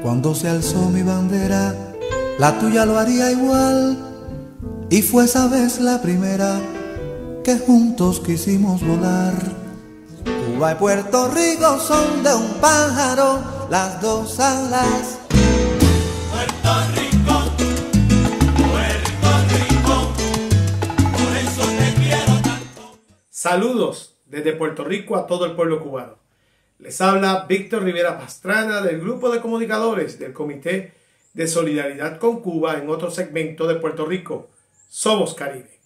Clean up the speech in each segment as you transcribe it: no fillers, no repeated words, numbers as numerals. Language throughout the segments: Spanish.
Cuando se alzó mi bandera, la tuya lo haría igual. Y fue esa vez la primera que juntos quisimos volar. Cuba y Puerto Rico son de un pájaro las dos alas. Puerto Rico, por eso te quiero tanto. Saludos desde Puerto Rico a todo el pueblo cubano. Les habla Víctor Rivera Pastrana del grupo de comunicadores del Comité de Solidaridad con Cuba en otro segmento de Puerto Rico. Somos Caribe.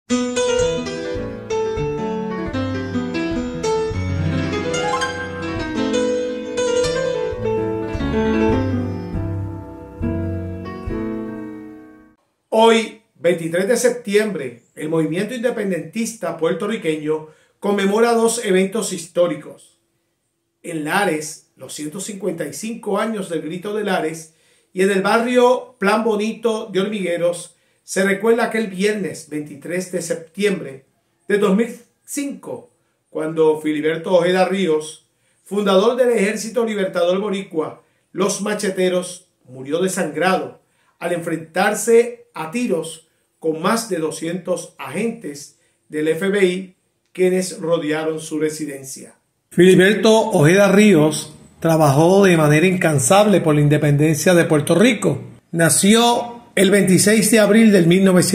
Hoy, 23 de septiembre, el movimiento independentista puertorriqueño conmemora dos eventos históricos. En Lares, los 155 años del Grito de Lares, y en el barrio Plan Bonito de Hormigueros se recuerda aquel viernes 23 de septiembre de 2005, cuando Filiberto Ojeda Ríos, fundador del Ejército Libertador Boricua, Los Macheteros, murió desangrado al enfrentarse a tiros con más de 200 agentes del FBI, quienes rodearon su residencia. Filiberto Ojeda Ríos trabajó de manera incansable por la independencia de Puerto Rico. Nació el 26 de abril de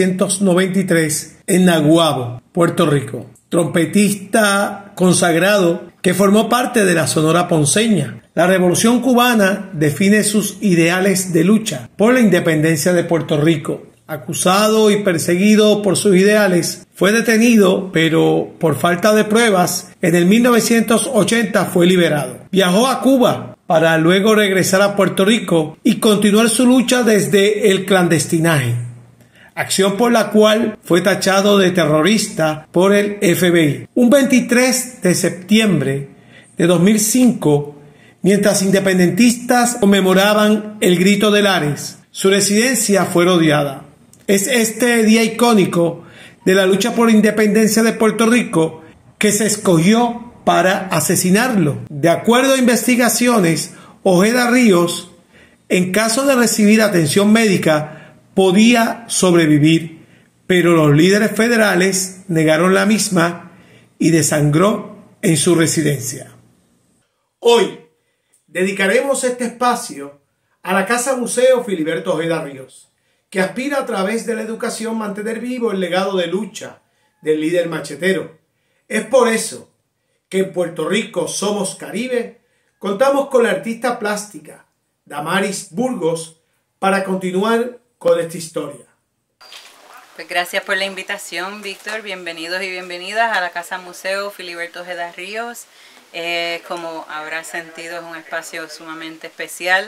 1993 en Naguabo, Puerto Rico. Trompetista consagrado que formó parte de la Sonora Ponceña. La Revolución Cubana define sus ideales de lucha por la independencia de Puerto Rico. Acusado y perseguido por sus ideales, fue detenido, pero por falta de pruebas, en el 1980 fue liberado. Viajó a Cuba para luego regresar a Puerto Rico y continuar su lucha desde el clandestinaje, acción por la cual fue tachado de terrorista por el FBI. Un 23 de septiembre de 2005, mientras independentistas conmemoraban el Grito de Lares, su residencia fue rodeada. Es este día icónico de la lucha por la independencia de Puerto Rico que se escogió para asesinarlo. De acuerdo a investigaciones, Ojeda Ríos, en caso de recibir atención médica, podía sobrevivir, pero los líderes federales negaron la misma y desangró en su residencia. Hoy dedicaremos este espacio a la Casa Museo Filiberto Ojeda Ríos, que aspira a través de la educación mantener vivo el legado de lucha del líder machetero. Es por eso que en Puerto Rico Somos Caribe contamos con la artista plástica Damaris Burgos para continuar con esta historia. Pues gracias por la invitación, Víctor. Bienvenidos y bienvenidas a la Casa Museo Filiberto Ojeda Ríos. Como habrás sentido, es un espacio sumamente especial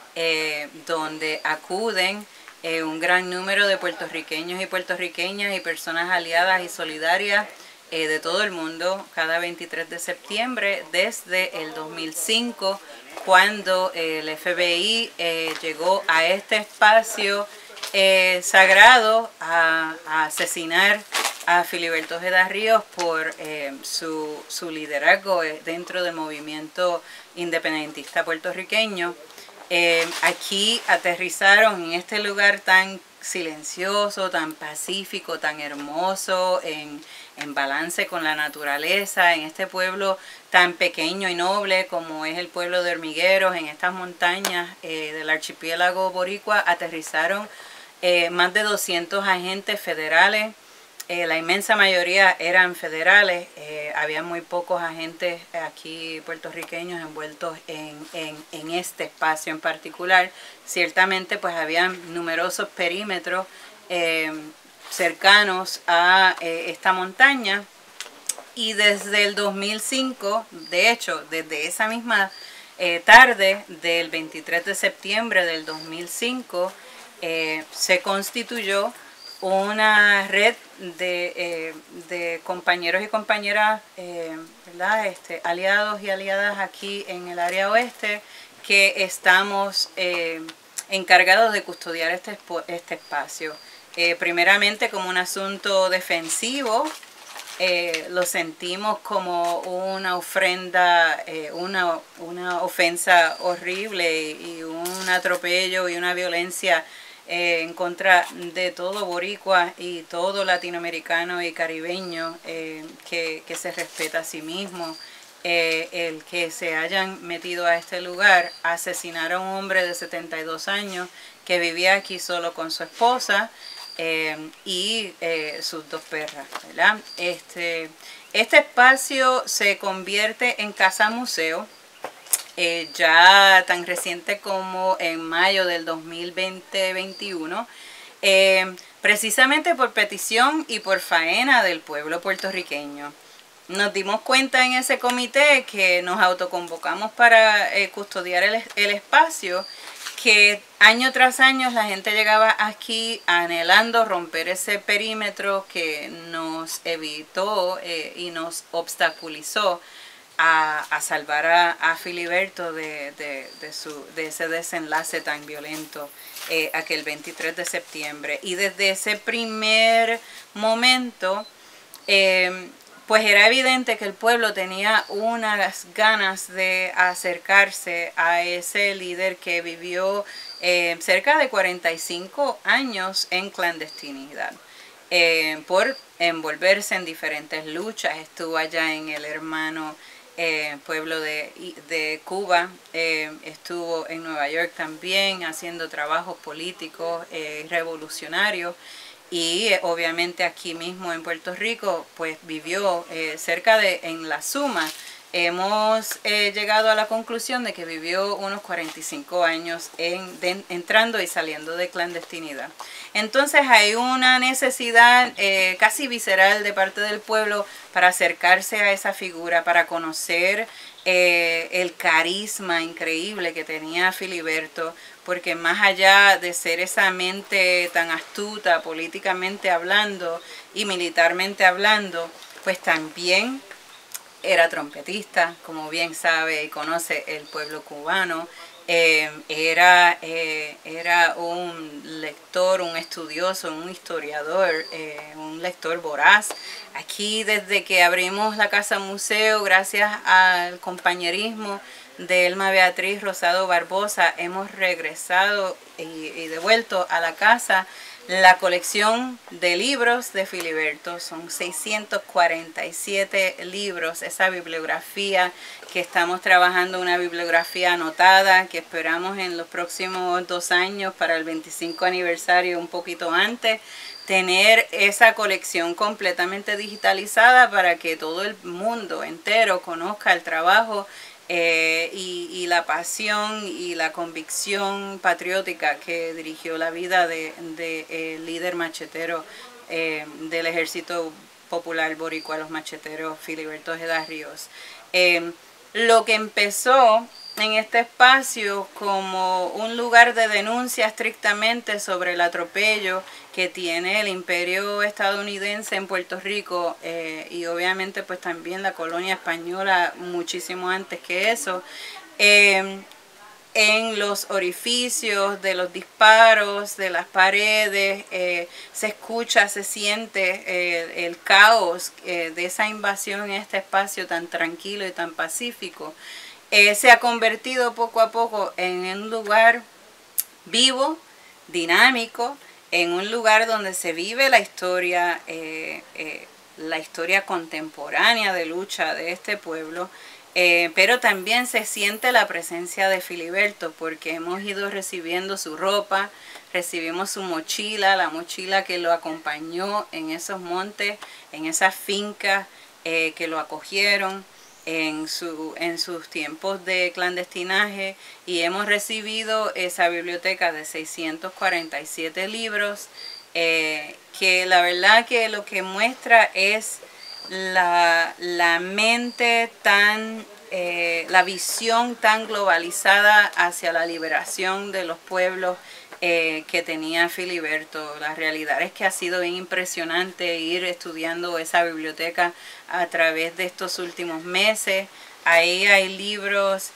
donde acuden un gran número de puertorriqueños y puertorriqueñas y personas aliadas y solidarias de todo el mundo cada 23 de septiembre desde el 2005, cuando el FBI llegó a este espacio sagrado a asesinar a Filiberto Ojeda Ríos por su liderazgo dentro del movimiento independentista puertorriqueño. Aquí aterrizaron en este lugar tan silencioso, tan pacífico, tan hermoso, en balance con la naturaleza, en este pueblo tan pequeño y noble como es el pueblo de Hormigueros, en estas montañas del archipiélago boricua, aterrizaron más de 200 agentes federales. La inmensa mayoría eran federales, había muy pocos agentes aquí puertorriqueños envueltos en este espacio en particular. Ciertamente pues había numerosos perímetros cercanos a esta montaña, y desde el 2005, de hecho desde esa misma tarde del 23 de septiembre del 2005, se constituyó una red de compañeros y compañeras, ¿verdad? Aliados y aliadas aquí en el área oeste, que estamos encargados de custodiar este espacio. Primeramente como un asunto defensivo, lo sentimos como una ofrenda, una ofensa horrible y un atropello y una violencia en contra de todo boricua y todo latinoamericano y caribeño que se respeta a sí mismo. El que se hayan metido a este lugar, asesinar a un hombre de 72 años que vivía aquí solo con su esposa y sus 2 perras, ¿verdad? Este espacio se convierte en casa museo ya tan reciente como en mayo del 2021, precisamente por petición y por faena del pueblo puertorriqueño. Nos dimos cuenta en ese comité que nos autoconvocamos para custodiar el espacio, que año tras año la gente llegaba aquí anhelando romper ese perímetro que nos evitó y nos obstaculizó a salvar a Filiberto de ese desenlace tan violento aquel 23 de septiembre. Y desde ese primer momento, pues era evidente que el pueblo tenía unas ganas de acercarse a ese líder que vivió cerca de 45 años en clandestinidad. Por envolverse en diferentes luchas. Estuvo allá en el hermano pueblo de Cuba, estuvo en Nueva York también haciendo trabajos políticos revolucionarios. Y obviamente aquí mismo en Puerto Rico, pues vivió en La Suma. Hemos llegado a la conclusión de que vivió unos 45 años entrando y saliendo de clandestinidad. Entonces hay una necesidad casi visceral de parte del pueblo para acercarse a esa figura, para conocer el carisma increíble que tenía Filiberto, porque más allá de ser esa mente tan astuta políticamente hablando y militarmente hablando, pues también era trompetista, como bien sabe y conoce el pueblo cubano. Era un lector, un estudioso, un historiador, un lector voraz. Aquí desde que abrimos la Casa Museo, gracias al compañerismo de Elma Beatriz Rosado Barbosa, hemos regresado y devuelto a la casa la colección de libros de Filiberto. Son 647 libros, esa bibliografía que estamos trabajando, una bibliografía anotada que esperamos en los próximos 2 años para el 25 aniversario, un poquito antes, tener esa colección completamente digitalizada para que todo el mundo entero conozca el trabajo y la pasión y la convicción patriótica que dirigió la vida de líder machetero del Ejército Popular Boricua, los macheteros, Filiberto Ojeda Ríos. Lo que empezó en este espacio como un lugar de denuncia estrictamente sobre el atropello que tiene el imperio estadounidense en Puerto Rico y obviamente pues también la colonia española muchísimo antes que eso, en los orificios de los disparos, de las paredes, se escucha, se siente el caos de esa invasión en este espacio tan tranquilo y tan pacífico. Se ha convertido poco a poco en un lugar vivo, dinámico, en un lugar donde se vive la historia contemporánea de lucha de este pueblo, pero también se siente la presencia de Filiberto porque hemos ido recibiendo su ropa, recibimos su mochila, la mochila que lo acompañó en esos montes, en esas fincas que lo acogieron en sus tiempos de clandestinaje, y hemos recibido esa biblioteca de 647 libros que la verdad que lo que muestra es la mente tan, la visión tan globalizada hacia la liberación de los pueblos que tenía Filiberto. La realidad es que ha sido bien impresionante ir estudiando esa biblioteca a través de estos últimos meses. Ahí hay libros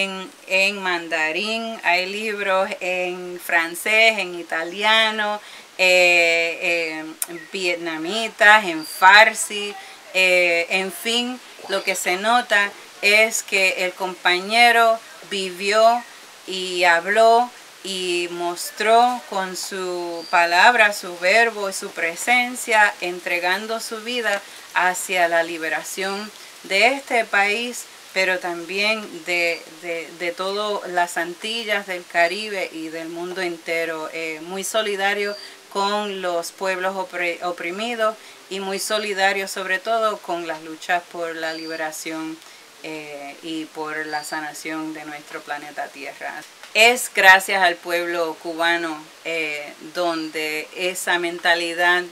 en mandarín, hay libros en francés, en italiano, vietnamitas, en farsi, en fin, lo que se nota es que el compañero vivió y habló y mostró con su palabra, su verbo y su presencia, entregando su vida hacia la liberación de este país, pero también de todas las Antillas, del Caribe y del mundo entero. Muy solidario con los pueblos oprimidos y muy solidario sobre todo con las luchas por la liberación y por la sanación de nuestro planeta Tierra. Es gracias al pueblo cubano donde esa mentalidad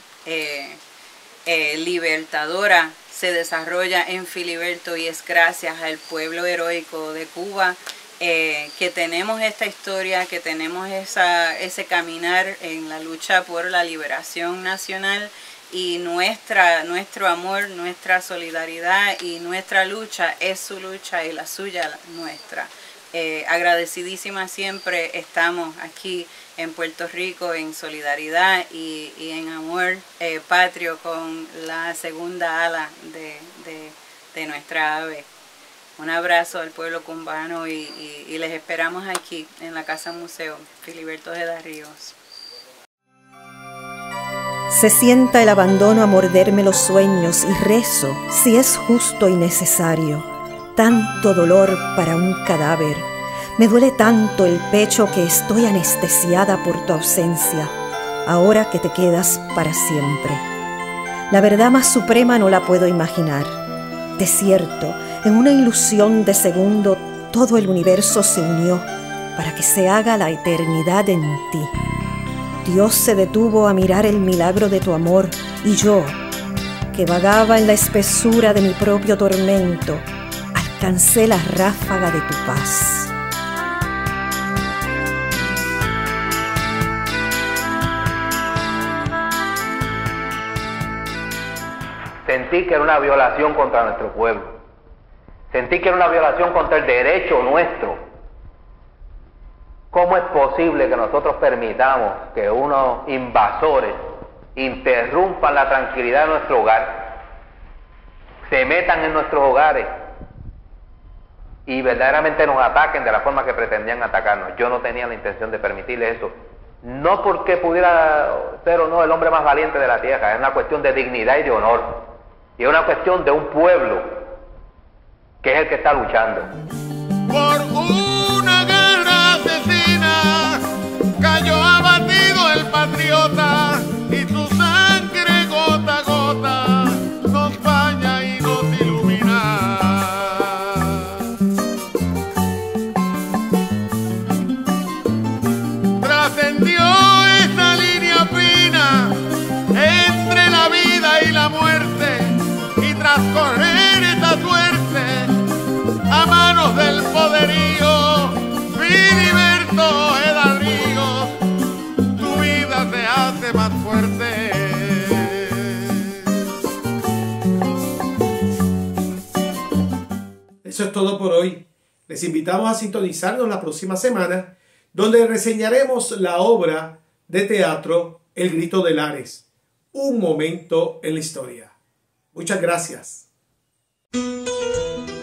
libertadora se desarrolla en Filiberto, y es gracias al pueblo heroico de Cuba que tenemos esta historia, que tenemos ese caminar en la lucha por la liberación nacional, y nuestro amor, nuestra solidaridad y nuestra lucha es su lucha y la suya nuestra. Agradecidísima siempre estamos aquí en Puerto Rico en solidaridad y en amor patrio con la segunda ala de nuestra ave. Un abrazo al pueblo cubano y les esperamos aquí en la Casa Museo Filiberto Ojeda Ríos. Se sienta el abandono a morderme los sueños y rezo si es justo y necesario. Tanto dolor para un cadáver. Me duele tanto el pecho que estoy anestesiada por tu ausencia, ahora que te quedas para siempre. La verdad más suprema no la puedo imaginar. Desierto, en una ilusión de segundo, todo el universo se unió para que se haga la eternidad en ti. Dios se detuvo a mirar el milagro de tu amor, y yo, que vagaba en la espesura de mi propio tormento, alcancé la ráfaga de tu paz. Sentí que era una violación contra nuestro pueblo. Sentí que era una violación contra el derecho nuestro. ¿Cómo es posible que nosotros permitamos que unos invasores interrumpan la tranquilidad de nuestro hogar, se metan en nuestros hogares y verdaderamente nos ataquen de la forma que pretendían atacarnos? Yo no tenía la intención de permitirle eso. No porque pudiera ser o no el hombre más valiente de la tierra, es una cuestión de dignidad y de honor. Y es una cuestión de un pueblo que es el que está luchando. Por una guerra asesina cayó abatido el patriota, y tu sangre gota a gota nos baña y nos ilumina. Trascendió esa línea fina entre la vida y la muerte, y tras correr esa suerte a manos del poderío Filiberto Ojeda Ríos, tu vida se hace más fuerte. Eso es todo por hoy. Les invitamos a sintonizarnos la próxima semana, donde reseñaremos la obra de teatro El Grito de Lares, un momento en la historia. Muchas gracias.